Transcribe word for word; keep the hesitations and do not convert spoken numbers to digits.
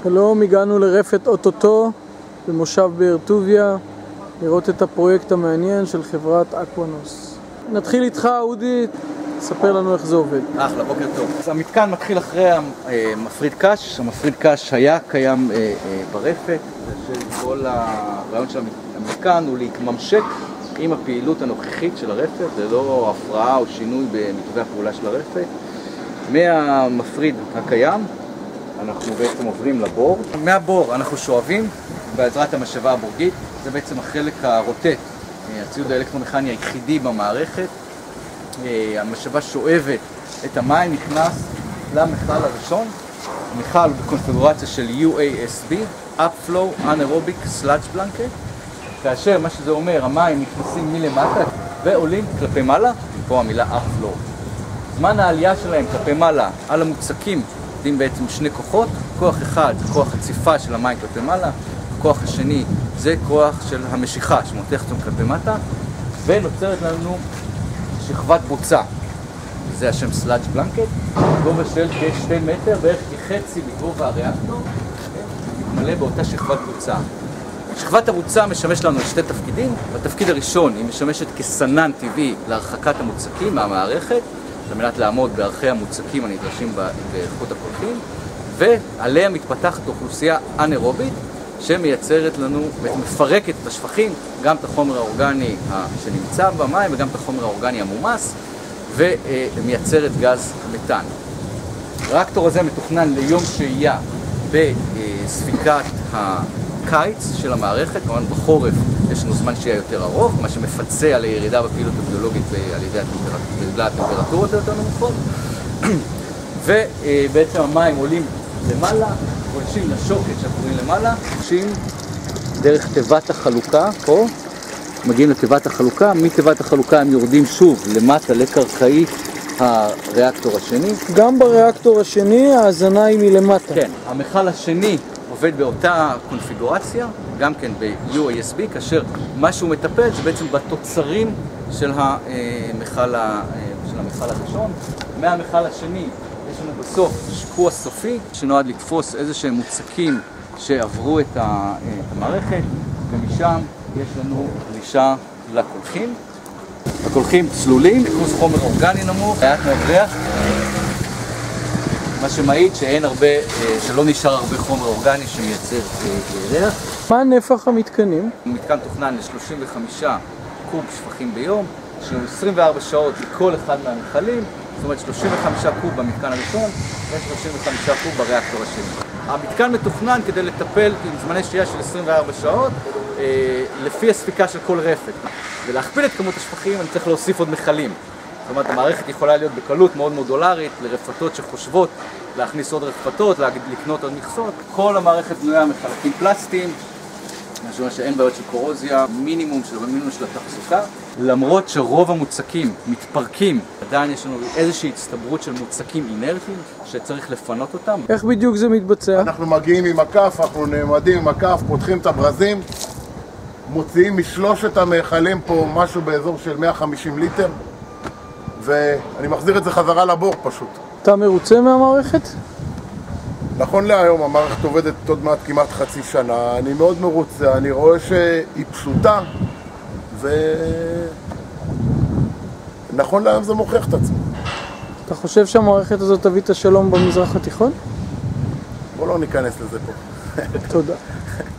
שלום, הגענו לרפת אוטוטו במושב באר טוביה לראות את הפרויקט המעניין של חברת אקוונוס. נתחיל איתך, אודי, ספר לנו איך זה עובד. אחלה, בוקר טוב. אז המתקן מתחיל אחרי המפריד קש. המפריד קש היה קיים ברפת, וכל הרעיון של המתקן הוא להתממשק עם הפעילות הנוכחית של הרפת, זה לא הפרעה או שינוי במתווה הפעולה של הרפת. מהמפריד הקיים אנחנו בעצם עוברים לבור. מהבור אנחנו שואבים בעזרת המשאבה הבורגית, זה בעצם החלק הרוטט, הציוד האלקטרומכני היחידי במערכת. המשאבה שואבת את המים, נכנס למכל הראשון. המכל הוא בקונפיגורציה של יו איי אס בי, Upflow Anaerobic Sludge Blanket, כאשר מה שזה אומר, המים נכנסים מלמטה ועולים כלפי מעלה, פה המילה Upflow. זמן העלייה שלהם כלפי מעלה על המוצקים עובדים בעצם שני כוחות. כוח אחד זה כוח הציפה של המים כלפי מעלה, הכוח השני זה כוח של המשיכה שמותח אותם כלפי מטה, ונוצרת לנו שכבת בוצה, זה השם Sludge Blanket, גובה של כשתי מטר, בערך כחצי מגובה הריאקטור, מתמלא באותה שכבת בוצה. שכבת הבוצה משמש לנו שתי תפקידים. בתפקיד הראשון היא משמשת כסנן טבעי להרחקת המוצקים מהמערכת, על מנת לעמוד בערכי המוצקים הנדרשים באיכות הקולחים, ועליה מתפתחת אוכלוסייה אנאירובית שמייצרת לנו, מפרקת את השפכים, גם את החומר האורגני שנמצא במים וגם את החומר האורגני המומס, ומייצרת גז מתאן. הריאקטור הזה מתוכנן ליום שהייה בספיקת הקיץ של המערכת, כמובן בחורף יש לנו זמן שהייה יותר ארוך, מה שמפצה על הירידה בפעילות הביולוגית על ידי הטמפרטורות היותר נמוכות. ובעצם המים עולים למעלה, גולשים לשוקת שאנחנו רואים למעלה, גולשים דרך תיבת החלוקה, פה, מגיעים לתיבת החלוקה, מתיבת החלוקה הם יורדים שוב למטה לקרקעית הריאקטור השני. גם בריאקטור השני ההזנה היא מלמטה. כן, המכל השני עובד באותה קונפיגורציה, גם כן ב-יו איי אס בי, כאשר מה שהוא מטפל זה בעצם בתוצרים של המכל, של המכל הראשון. מהמכל השני יש לנו בסוף שיקוע סופי שנועד לתפוס איזה שהם מוצקים שעברו את המערכת, ומשם יש לנו גלישה לקולחים. הקולחים צלולים, ריכוז חומר אורגני נמוך, מעט מאוד ריח, מה שמעיד שאין הרבה, שלא נשאר הרבה חומר אורגני שמייצר ריח. מה נפח המתקנים? המתקן תוכנן ל-שלושים וחמישה קוב שפכים ביום, יש לנו עשרים וארבע שעות לכל אחד מהמכלים, זאת אומרת שלושים וחמישה קוב במתקן הראשון ו-שלושים וחמישה קוב בריאקטור השני. המתקן מתוכנן כדי לטפל עם זמני שהייה של עשרים וארבע שעות אה, לפי הספיקה של כל רפת. ולהכפיל את כמות השפכים אני צריך להוסיף עוד מכלים. זאת אומרת, המערכת יכולה להיות בקלות מאוד מודולרית לרפתות שחושבות להכניס עוד רפתות, לקנות עוד מכסות. כל המערכת בנויה מחלקים פלסטיים, משהו שאין בעיות של קורוזיה, מינימום של מינימום של התחזוקה. למרות שרוב המוצקים מתפרקים, עדיין יש לנו איזושהי הצטברות של מוצקים אינרטיים שצריך לפנות אותם. איך בדיוק זה מתבצע? אנחנו מגיעים עם הכף, אנחנו נעמדים עם הכף, פותחים את הברזים, מוציאים משלושת המאכלים פה משהו באזור של מאה וחמישים ליטר, ואני מחזיר את זה חזרה לבור פשוט. אתה מרוצה מהמערכת? נכון להיום המערכת עובדת עוד מעט כמעט חצי שנה, אני מאוד מרוצה, אני רואה שהיא פשוטה, ונכון להיום זה מוכיח את עצמו. אתה חושב שהמערכת הזאת תביא את השלום במזרח התיכון? בוא לא ניכנס לזה פה. תודה.